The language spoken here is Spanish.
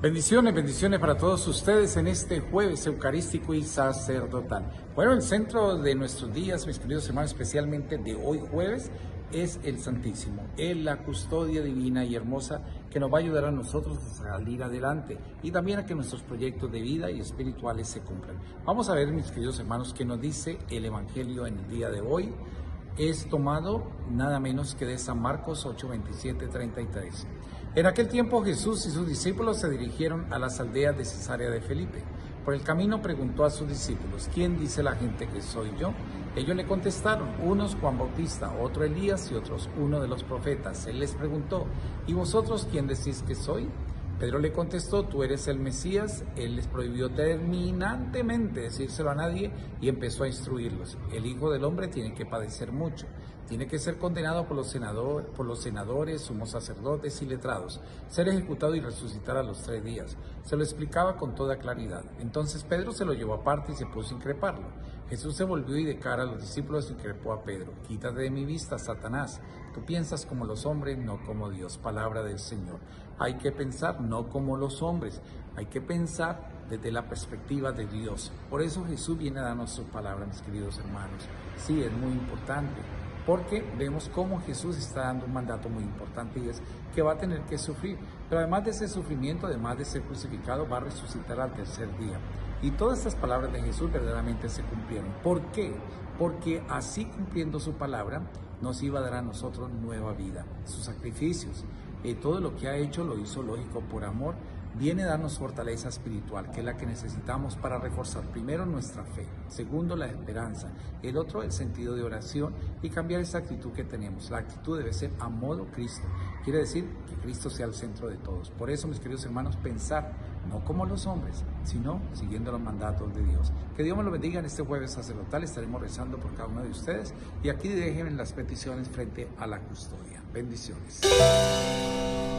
Bendiciones, bendiciones para todos ustedes en este jueves eucarístico y sacerdotal. Bueno, el centro de nuestros días, mis queridos hermanos, especialmente de hoy jueves, es el Santísimo. Es la custodia divina y hermosa que nos va a ayudar a nosotros a salir adelante y también a que nuestros proyectos de vida y espirituales se cumplan. Vamos a ver, mis queridos hermanos, qué nos dice el Evangelio en el día de hoy. Es tomado nada menos que de San Marcos 8, 27, 33. En aquel tiempo Jesús y sus discípulos se dirigieron a las aldeas de Cesarea de Felipe. Por el camino preguntó a sus discípulos: ¿quién dice la gente que soy yo? Ellos le contestaron: unos Juan Bautista, otro Elías y otros uno de los profetas. Él les preguntó: ¿y vosotros quién decís que soy? Pedro le contestó: tú eres el Mesías. Él les prohibió terminantemente decírselo a nadie y empezó a instruirlos. El Hijo del Hombre tiene que padecer mucho, tiene que ser condenado por los senadores, sumos sacerdotes y letrados, ser ejecutado y resucitar a los 3 días. Se lo explicaba con toda claridad. Entonces Pedro se lo llevó aparte y se puso a increparlo. Jesús se volvió y de cara a los discípulos increpó a Pedro: quítate de mi vista, Satanás. Tú piensas como los hombres, no como Dios. Palabra del Señor. Hay que pensar no como los hombres, hay que pensar desde la perspectiva de Dios. Por eso Jesús viene a darnos su palabra, mis queridos hermanos. Sí, es muy importante, porque vemos cómo Jesús está dando un mandato muy importante, y es que va a tener que sufrir. Pero además de ese sufrimiento, además de ser crucificado, va a resucitar al 3er día. Y todas estas palabras de Jesús verdaderamente se cumplieron. ¿Por qué? Porque así, cumpliendo su palabra, nos iba a dar a nosotros nueva vida. Sus sacrificios, todo lo que ha hecho lo hizo, lógico, por amor. Viene a darnos fortaleza espiritual, que es la que necesitamos para reforzar primero nuestra fe, segundo la esperanza, el otro el sentido de oración y cambiar esa actitud que tenemos. La actitud debe ser a modo Cristo, quiere decir que Cristo sea el centro de todos. Por eso, mis queridos hermanos, pensar no como los hombres, sino siguiendo los mandatos de Dios. Que Dios me lo bendiga. En este jueves sacerdotal estaremos rezando por cada uno de ustedes y aquí dejen las peticiones frente a la custodia. Bendiciones.